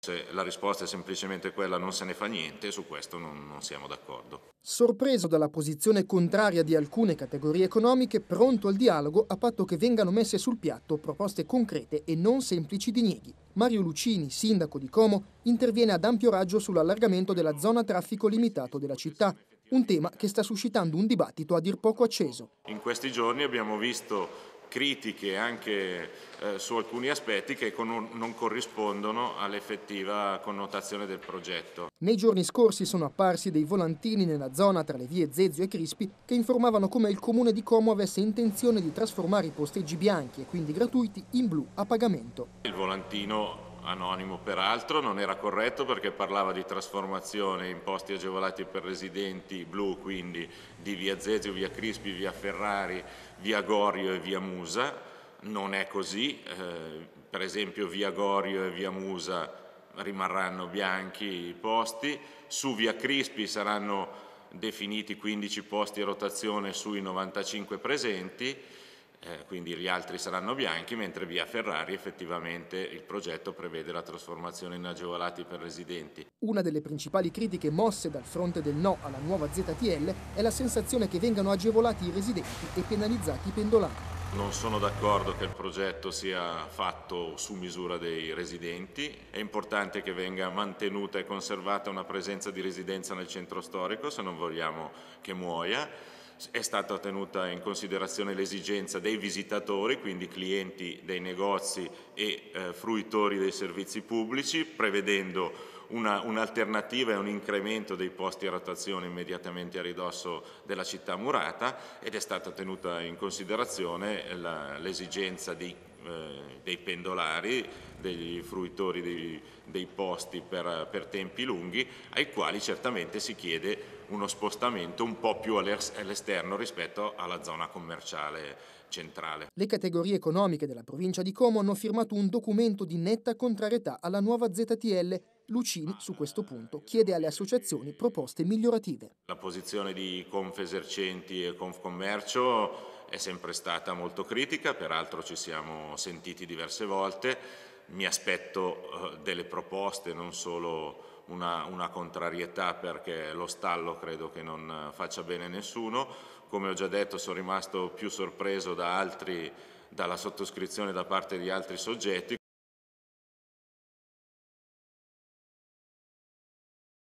Se la risposta è semplicemente quella non se ne fa niente, su questo non siamo d'accordo. Sorpreso dalla posizione contraria di alcune categorie economiche, pronto al dialogo a patto che vengano messe sul piatto proposte concrete e non semplici dinieghi. Mario Lucini, sindaco di Como, interviene ad ampio raggio sull'allargamento della zona a traffico limitato della città, un tema che sta suscitando un dibattito a dir poco acceso. In questi giorni abbiamo visto critiche anche su alcuni aspetti che non corrispondono all'effettiva connotazione del progetto. Nei giorni scorsi sono apparsi dei volantini nella zona tra le vie Zezio e Crispi che informavano come il comune di Como avesse intenzione di trasformare i posteggi bianchi e quindi gratuiti in blu a pagamento. Il volantino anonimo peraltro non era corretto perché parlava di trasformazione in posti agevolati per residenti blu, quindi di via Zezio, via Crispi, via Ferrari, via Gorio e via Musa. Non è così, per esempio via Gorio e via Musa rimarranno bianchi i posti, su via Crispi saranno definiti 15 posti a rotazione sui 95 presenti, quindi gli altri saranno bianchi, mentre via Ferrari effettivamente il progetto prevede la trasformazione in agevolati per residenti. Una delle principali critiche mosse dal fronte del no alla nuova ZTL è la sensazione che vengano agevolati i residenti e penalizzati i pendolari. Non sono d'accordo che il progetto sia fatto su misura dei residenti, è importante che venga mantenuta e conservata una presenza di residenza nel centro storico se non vogliamo che muoia. È stata tenuta in considerazione l'esigenza dei visitatori, quindi clienti dei negozi e fruitori dei servizi pubblici, prevedendo un'alternativa e un incremento dei posti a rotazione immediatamente a ridosso della città murata, ed è stata tenuta in considerazione l'esigenza dei pendolari, degli fruitori dei posti per tempi lunghi, ai quali certamente si chiede uno spostamento un po' più all'esterno rispetto alla zona commerciale centrale. Le categorie economiche della provincia di Como hanno firmato un documento di netta contrarietà alla nuova ZTL. Lucini, su questo punto, chiede alle associazioni proposte migliorative. La posizione di Confesercenti e Confcommercio è sempre stata molto critica, peraltro ci siamo sentiti diverse volte. Mi aspetto delle proposte, non solo una contrarietà, perché lo stallo credo che non faccia bene a nessuno. Come ho già detto, sono rimasto più sorpreso dalla sottoscrizione da parte di altri soggetti,